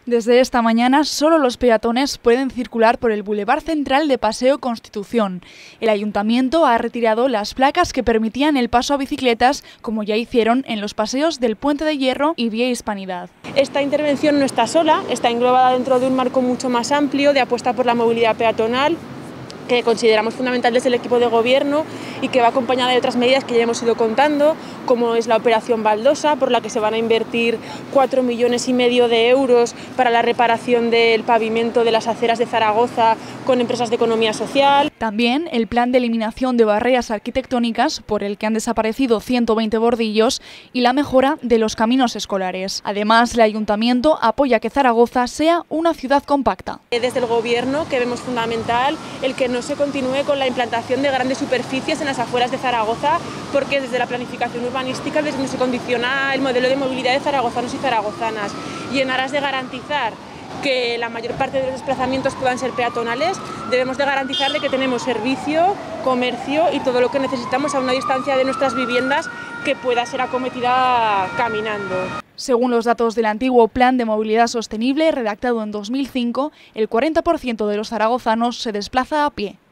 Desde esta mañana, solo los peatones pueden circular por el Boulevard Central de Paseo Constitución. El Ayuntamiento ha retirado las placas que permitían el paso a bicicletas, como ya hicieron en los paseos del Puente de Hierro y Vía Hispanidad. Esta intervención no está sola, está englobada dentro de un marco mucho más amplio de apuesta por la movilidad peatonal, que consideramos fundamental desde el equipo de gobierno y que va acompañada de otras medidas que ya hemos ido contando, como es la operación Baldosa, por la que se van a invertir 4,5 millones de euros para la reparación del pavimento de las aceras de Zaragoza con empresas de economía social. También el plan de eliminación de barreras arquitectónicas, por el que han desaparecido 120 bordillos, y la mejora de los caminos escolares. Además, el Ayuntamiento apoya que Zaragoza sea una ciudad compacta. Desde el gobierno, que vemos fundamental el que no se continúe con la implantación de grandes superficies en las afueras de Zaragoza, porque desde la planificación urbanística desde donde se condiciona el modelo de movilidad de zaragozanos y zaragozanas, y en aras de garantizar que la mayor parte de los desplazamientos puedan ser peatonales, debemos de garantizar de que tenemos servicio, comercio y todo lo que necesitamos a una distancia de nuestras viviendas que pueda ser acometida caminando. Según los datos del antiguo Plan de Movilidad Sostenible, redactado en 2005, el 40% de los zaragozanos se desplaza a pie.